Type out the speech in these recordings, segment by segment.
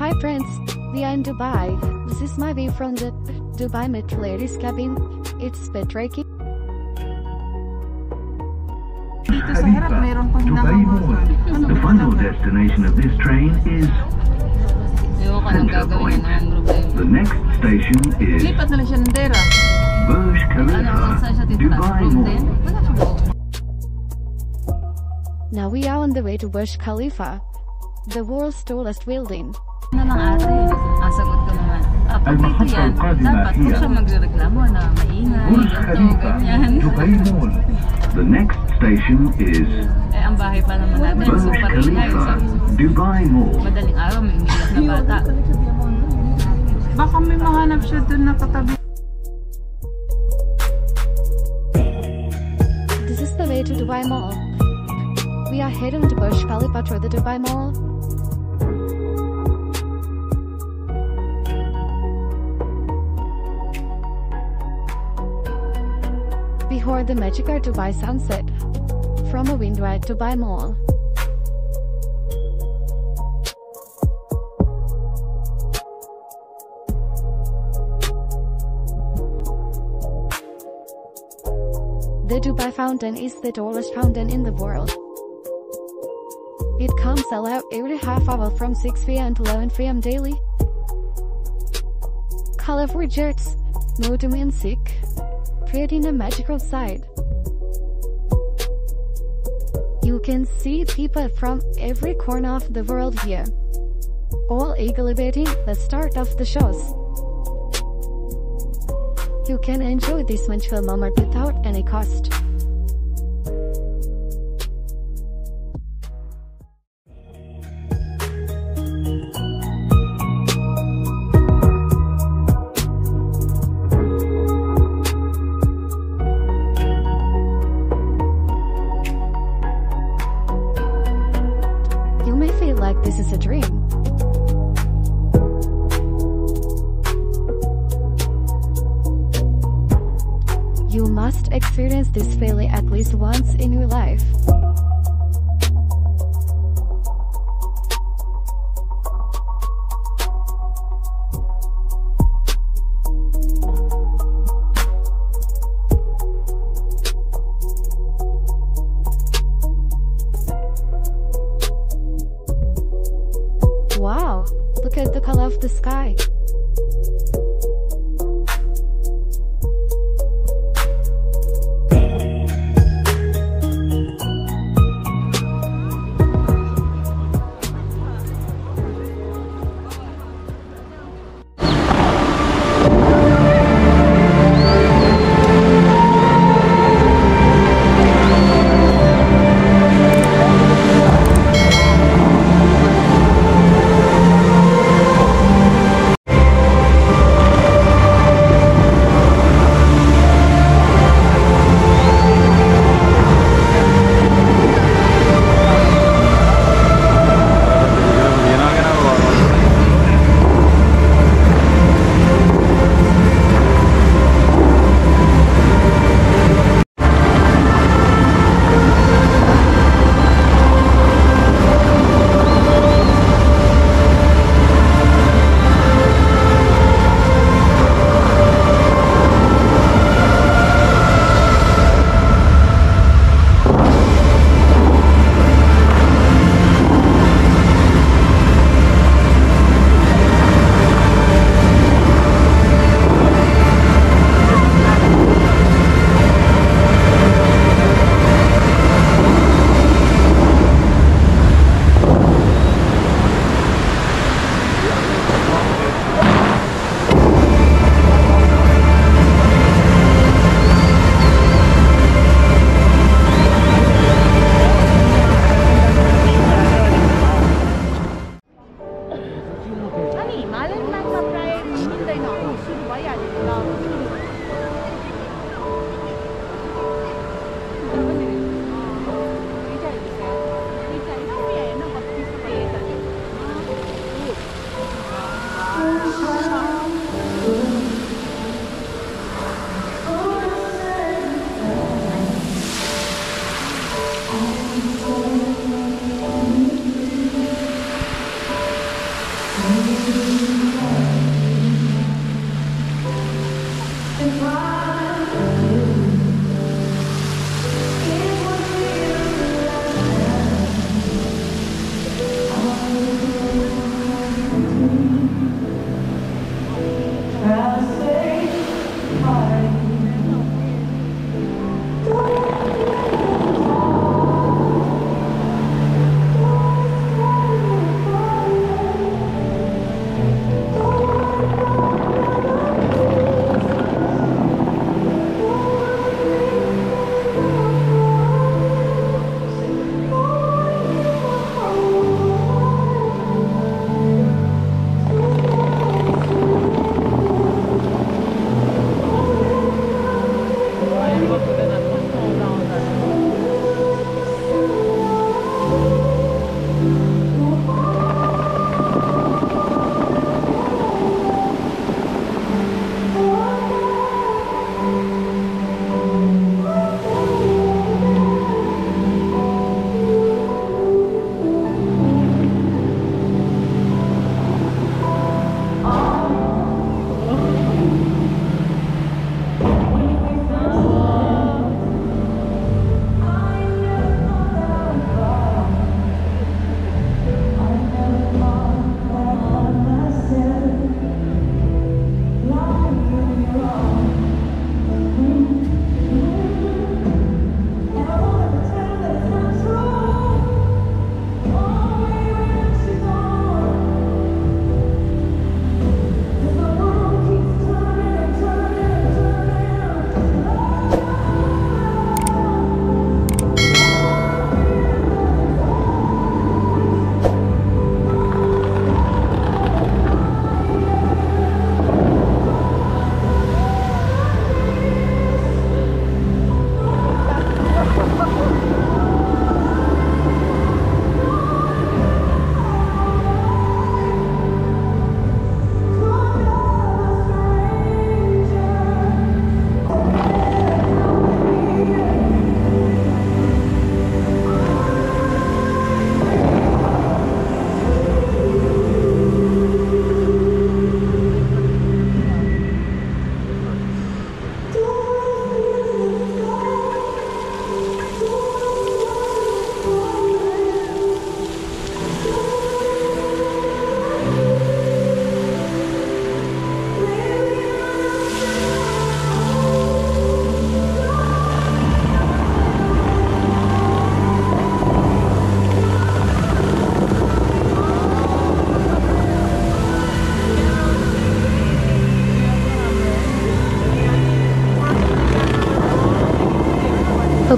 Hi friends, we are in Dubai. This is my view from the Dubai Met ladies cabin. It's bit-breaking. Dubai Mall. The final destination of this train is Center Point. The next station is Burj Khalifa, Dubai Mall. Now we are on the way to Burj Khalifa, the world's tallest building. Sagot ko naman. Pag dito yan, dapat huwag siya magreklamo na maingay, Burj ganito, Khalifa, ganyan. Dubai Mall. The next station is Ang bahay pa naman natin, Burj super ingay. Khalifa, Dubai Mall. Madaling araw, may umiiyak na bata. Baka may mahanap siya dun na katabi. This is the way to Dubai Mall. We are heading to Burj Khalifa through the Dubai Mall. Behold the magical Dubai sunset from a window at Dubai Mall. The Dubai Fountain is the tallest fountain in the world. It comes out every half hour from 6 p.m. to 11 p.m. daily. Colorful jets move to music, creating a magical sight. You can see people from every corner of the world here, all eagerly waiting the start of the shows. You can enjoy this magical moment without any cost. You may feel like this is a dream. You must experience this feeling at least once in your life. Wow, look at the color of the sky.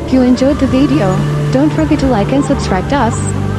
you enjoyed the video, don't forget to like and subscribe to us.